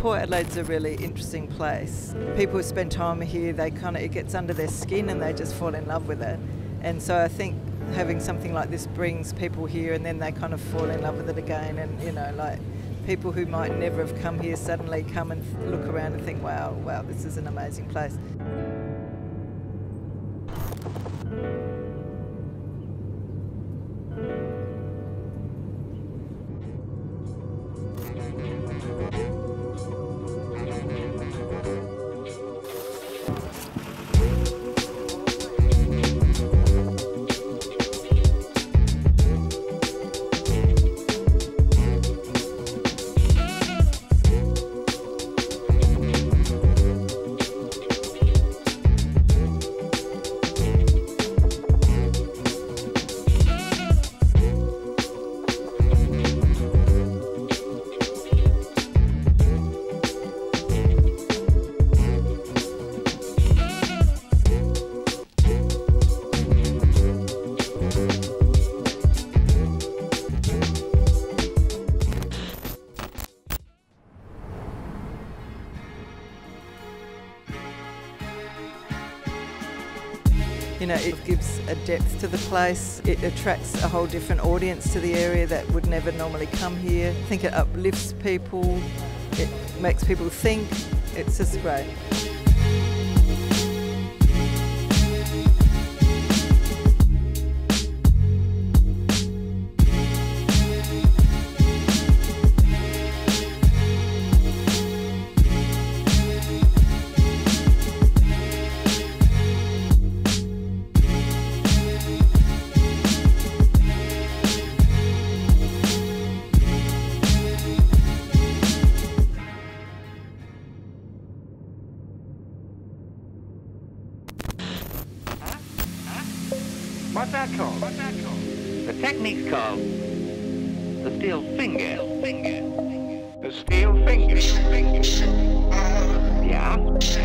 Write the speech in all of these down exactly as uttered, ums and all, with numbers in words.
Port Adelaide's a really interesting place. People who spend time here, they kind of, it gets under their skin and they just fall in love with it. And so I think having something like this brings people here and then they kind of fall in love with it again, and you know, like people who might never have come here suddenly come and look around and think, wow, wow, this is an amazing place. You know, it gives a depth to the place. It attracts a whole different audience to the area that would never normally come here. I think it uplifts people, it makes people think. It's just great. What's that called? What's that called? The technique's called the steel finger. Finger. The steel finger. Finger. Yeah.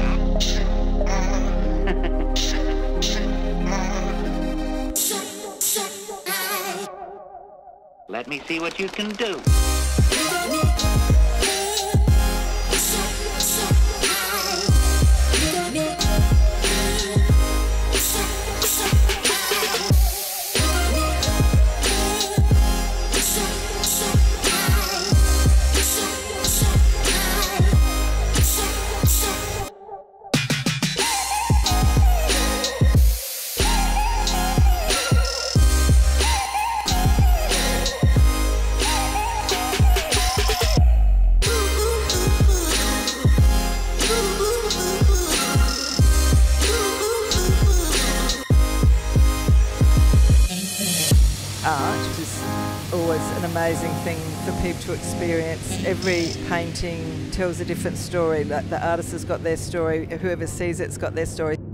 Yeah. Let me see what you can do. Art is always an amazing thing for people to experience. Every painting tells a different story. Like the artist has got their story, whoever sees it's got their story.